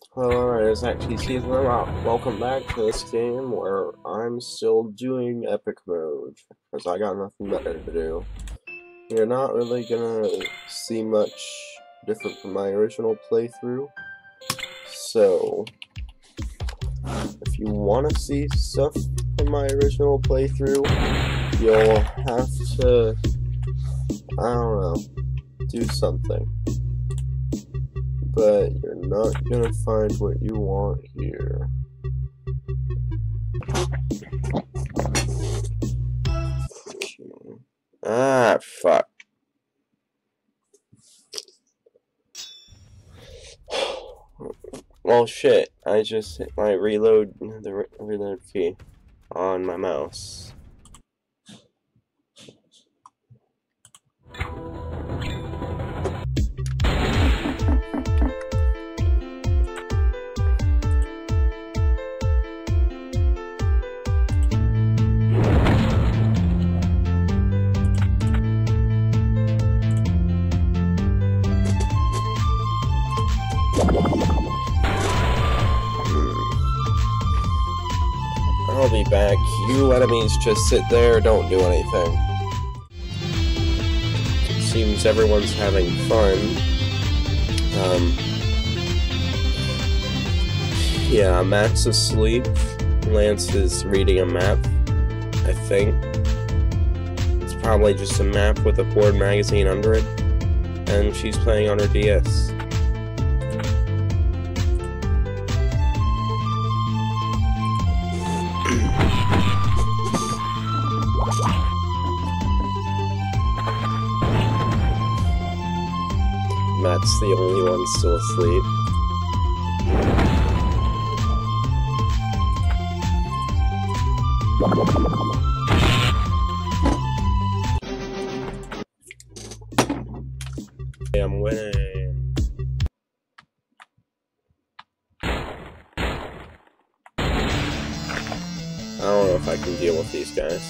Alright, it's actually season welcome back to this game where I'm still doing epic mode, because I got nothing better to do. You're not really gonna see much different from my original playthrough, so if you want to see stuff from my original playthrough, you'll have to, I don't know, do something. But you're not gonna find what you want here. Ah, fuck. Well, shit. I just hit my reload key on my mouse. I'll be back. You enemies just sit there, don't do anything. It seems everyone's having fun. Yeah, Matt's asleep. Lance is reading a map, I think. It's probably just a map with a board magazine under it. And she's playing on her DS. Matt's the only one still asleep. Okay, I'm winning. I don't know if I can deal with these guys.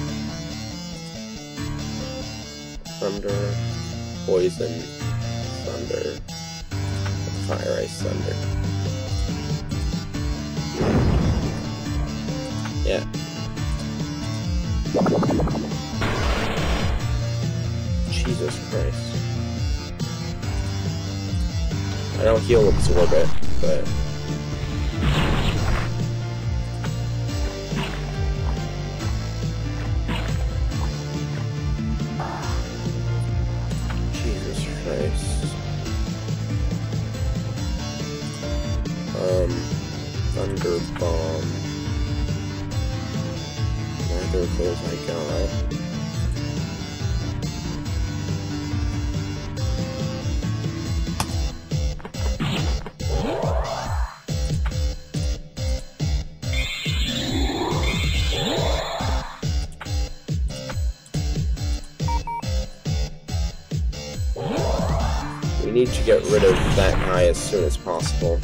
Thunder, poison, thunder, fire, ice, thunder. Yeah. Jesus Christ. I don't heal absorb it, but Jesus Christ. Thunder bomb. Neither of those I got. We need to get rid of that guy as soon as possible.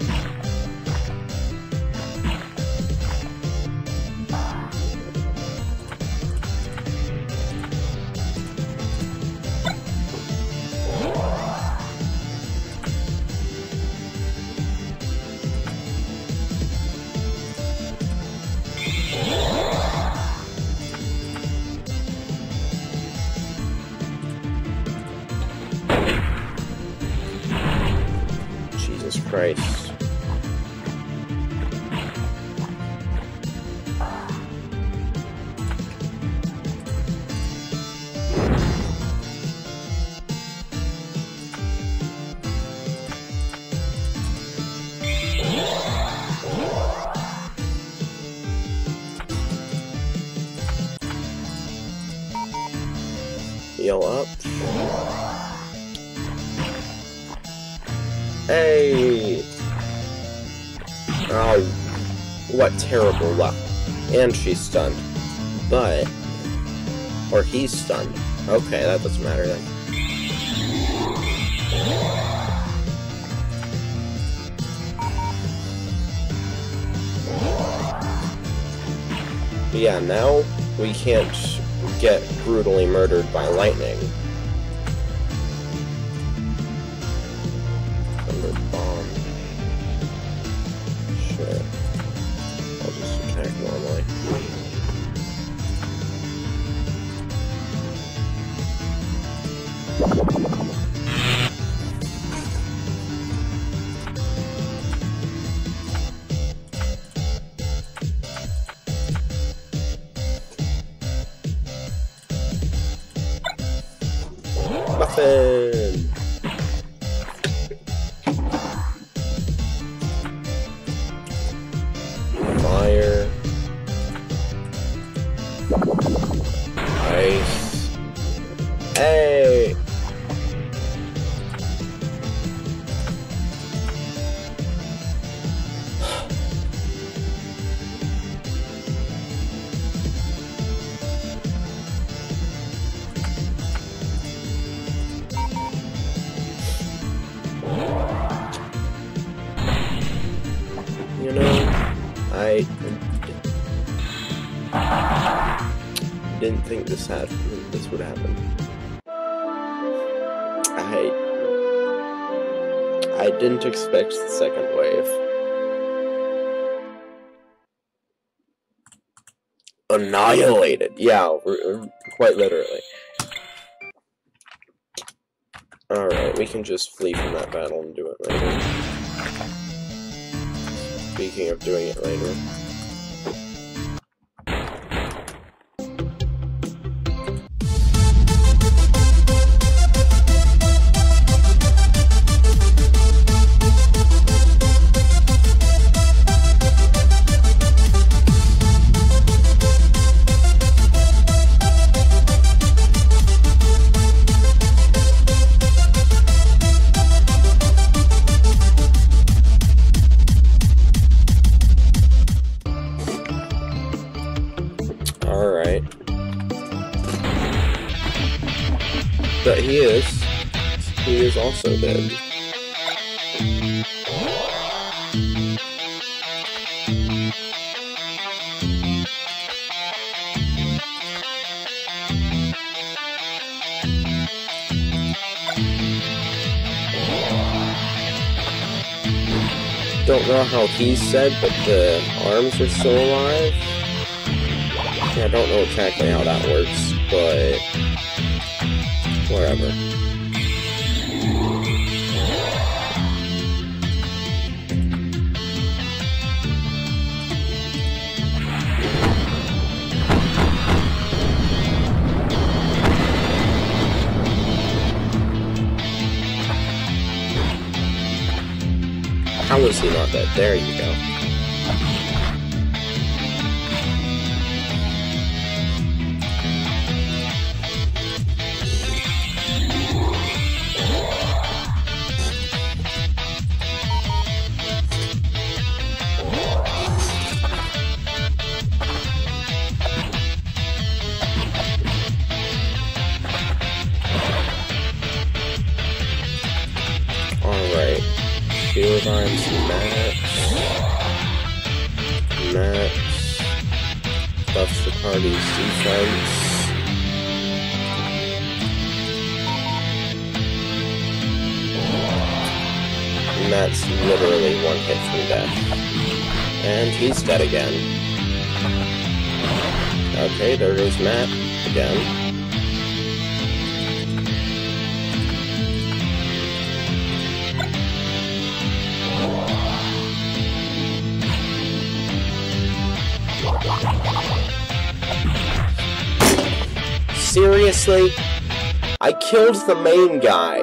Jesus Christ. Heal up. Hey! Oh, what terrible luck. And she's stunned. But... or he's stunned. Okay, that doesn't matter then. But yeah, now we can't get brutally murdered by lightning. Thunder bomb. happen? Fire. Ice. Hey! You know, I didn't think this would happen. I didn't expect the second wave. Annihilated. Yeah, quite literally. Alright, we can just flee from that battle and do it later. Speaking of doing it later. Alright. But he is also dead. Don't know how he's said, but the arms are still alive. I don't know exactly how that works, but whatever. How is he not dead? There you go. Alright. Shield arms max buffs the party's defense. And that's literally one hit from death. And he's dead again. Okay, there goes Matt again. Seriously? I killed the main guy.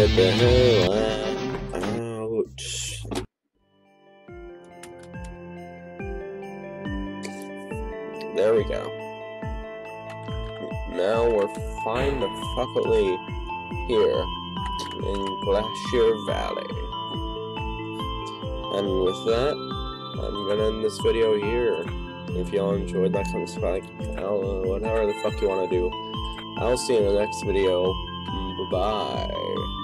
get the hell out. There we go. Now we're finally here in Glacier Valley. And with that, I'm gonna end this video here. If y'all enjoyed that kind of spike, whatever the fuck you wanna do. I'll see you in the next video. Bye-bye.